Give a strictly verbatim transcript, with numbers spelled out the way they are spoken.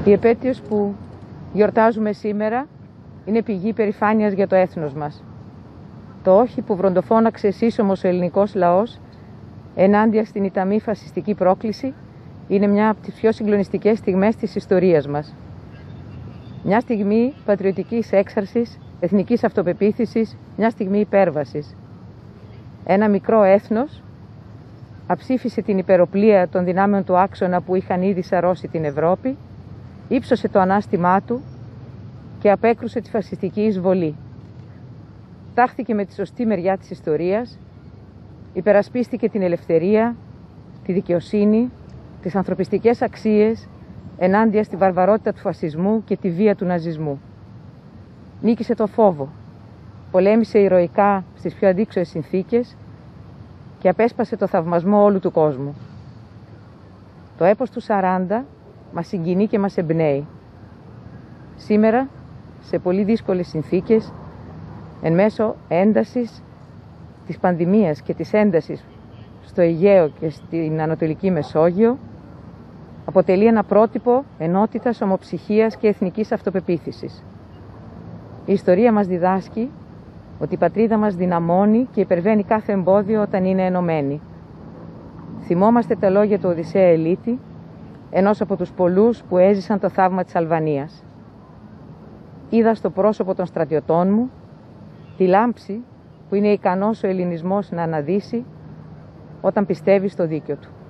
Η επέτειος που γιορτάζουμε σήμερα είναι πηγή περηφάνειας για το έθνος μας. Το όχι που βροντοφώναξε σύσσωμος ο ελληνικός λαός ενάντια στην ιταμή φασιστική πρόκληση είναι μια από τις πιο συγκλονιστικές στιγμές της ιστορίας μας. Μια στιγμή πατριωτικής έξαρσης, εθνικής αυτοπεποίθησης, μια στιγμή υπέρβασης. Ένα μικρό έθνος αψήφισε την υπεροπλία των δυνάμεων του άξονα που είχαν ήδη σαρώσει την Ευρώπη, ύψωσε το ανάστημά του και απέκρουσε τη φασιστική εισβολή. Τάχθηκε με τη σωστή μεριά της ιστορίας, υπερασπίστηκε την ελευθερία, τη δικαιοσύνη, τις ανθρωπιστικές αξίες ενάντια στη βαρβαρότητα του φασισμού και τη βία του ναζισμού. Νίκησε το φόβο, πολέμησε ηρωικά στις πιο αντίξωες συνθήκες και απέσπασε το θαυμασμό όλου του κόσμου. Το έπος του σαράντα μας συγκινεί και μας εμπνέει. Σήμερα, σε πολύ δύσκολες συνθήκες, εν μέσω έντασης της πανδημίας και της έντασης στο Αιγαίο και στην Ανατολική Μεσόγειο, αποτελεί ένα πρότυπο ενότητας, ομοψυχίας και εθνικής αυτοπεποίθησης. Η ιστορία μας διδάσκει ότι η πατρίδα μας δυναμώνει και υπερβαίνει κάθε εμπόδιο όταν είναι ενωμένη. Θυμόμαστε τα λόγια του Οδυσσέα Ελίτη, ενός από τους πολλούς που έζησαν το θαύμα της Αλβανίας. Είδα στο πρόσωπο των στρατιωτών μου τη λάμψη που είναι ικανός ο ελληνισμός να αναδύσει όταν πιστεύει στο δίκιο του.